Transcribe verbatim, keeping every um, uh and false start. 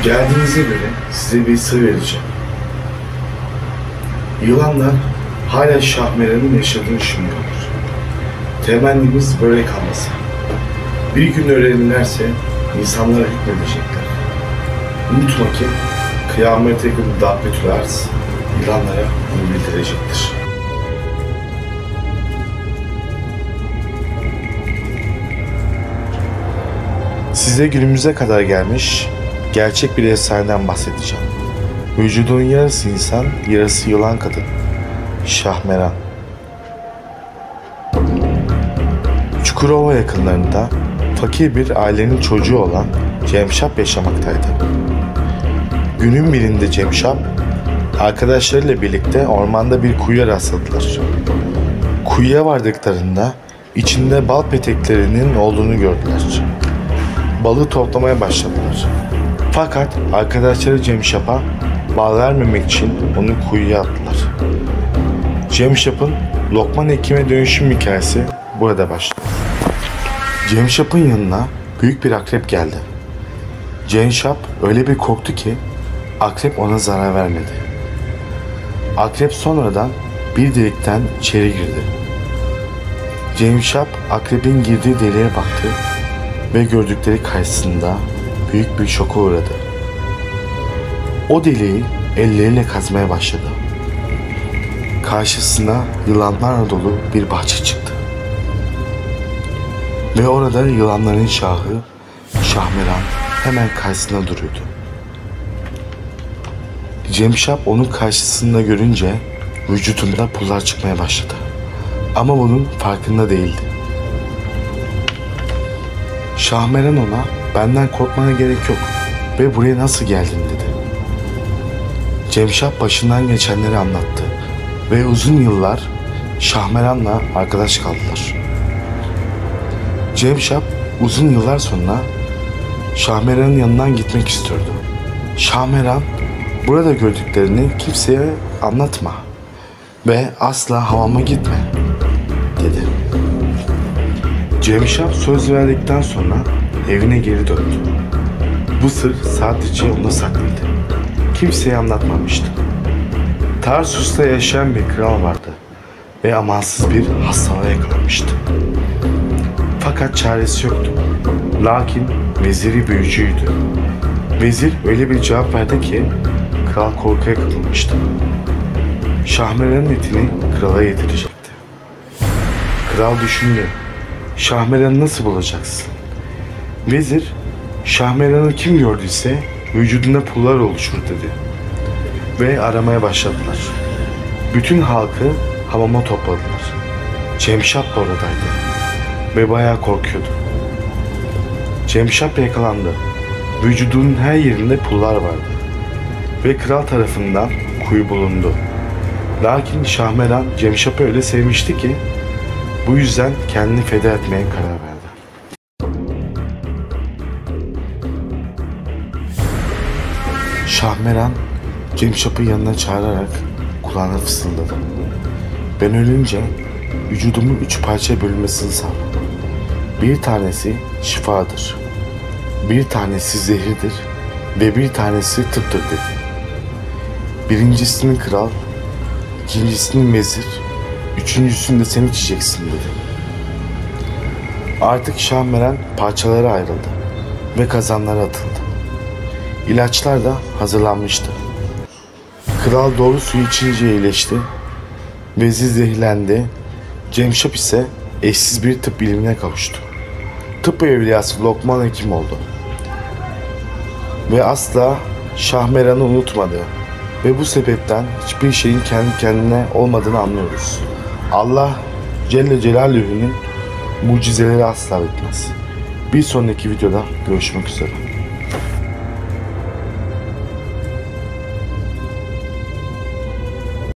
Geldiğinize göre size bir sır vereceğim. Yılanlar hala Şahmeran'ın yaşadığını düşünüyorlar. Temennimiz böyle kalmasın. Bir gün öğrenirlerse insanlara hükmedecekler. Unutma ki kıyamete günü Dabbetül Arz yılanlara bunu bildirecektir. Size günümüze kadar gelmiş gerçek bir efsaneden bahsedeceğim. Vücudun yarısı insan, yarısı yılan kadın. Şahmeran. Çukurova yakınlarında fakir bir ailenin çocuğu olan Cemşap yaşamaktaydı. Günün birinde Cemşap, arkadaşlarıyla birlikte ormanda bir kuyuya rastladılar. Kuyuya vardıklarında içinde bal peteklerinin olduğunu gördüler. Balı toplamaya başladılar. Fakat arkadaşları Cemşap'a bal vermemek için onu kuyuya attılar. Cemşap'ın Lokman Hekim'e dönüşüm hikayesi burada başlıyor. Cemşap'ın yanına büyük bir akrep geldi. Cemşap öyle bir korktu ki akrep ona zarar vermedi. Akrep sonradan bir delikten içeri girdi. Cemşap akrebin girdiği deliğe baktı ve gördükleri karşısında büyük bir şoka uğradı. O deliği elleriyle kazmaya başladı. Karşısına yılanlarla dolu bir bahçe çıktı. Ve orada yılanların şahı Şahmeran hemen karşısında duruyordu. Cemşap onun karşısında görünce vücudunda pullar çıkmaya başladı. Ama bunun farkında değildi. Şahmeran ona "Benden korkmana gerek yok ve buraya nasıl geldin?" dedi. Cemşap başından geçenleri anlattı ve uzun yıllar Şahmeran'la arkadaş kaldılar. Cemşap uzun yıllar sonra Şahmeran'ın yanından gitmek istiyordu. Şahmeran, "Burada gördüklerini kimseye anlatma ve asla hamama gitme," dedi. Cemşap söz verdikten sonra evine geri döndü. Bu sır sadece ona saklıydı. Kimseye anlatmamıştı. Tarsus'ta yaşayan bir kral vardı ve amansız bir hastalığa yakalanmıştı. Fakat çaresi yoktu. Lakin veziri büyücüydü. Vezir öyle bir cevap verdi ki kral korkuya kapılmıştı. Şahmeran'ın etini krala yedirecekti. Kral düşündü. Şahmeran'ı nasıl bulacaksın? Vezir, Şahmeran'ı kim gördüyse vücudunda pullar oluşur dedi. Ve aramaya başladılar. Bütün halkı hamama topladılar. Cemşap da oradaydı ve bayağı korkuyordu. Cemşap yakalandı. Vücudunun her yerinde pullar vardı. Ve kral tarafından kuyu bulundu. Lakin Şahmeran Cemşap'ı öyle sevmişti ki bu yüzden kendini feda etmeye karar verdi. Şahmeran Cemşap'ı yanına çağırarak kulağına fısıldadı. "Ben ölünce vücudumun üç parçaya bölünmesini sağla. Bir tanesi şifadır, bir tanesi zehirdir ve bir tanesi tıptır," dedi. "Birincisini kral, ikincisini vezir, üçüncüsünü de sen içeceksin," dedi. Artık Şahmeran parçalara ayrıldı ve kazanlara atıldı. İlaçlar da hazırlanmıştı. Kral doğru suyu içince iyileşti. Vezir zehirlendi. Cemşap ise eşsiz bir tıp bilimine kavuştu. Tıp evliyası Lokman Hekim oldu. Ve asla Şahmeran'ı unutmadı. Ve bu sebepten hiçbir şeyin kendi kendine olmadığını anlıyoruz. Allah Celle Celaluhu'nun mucizeleri asla bitmez. Bir sonraki videoda görüşmek üzere.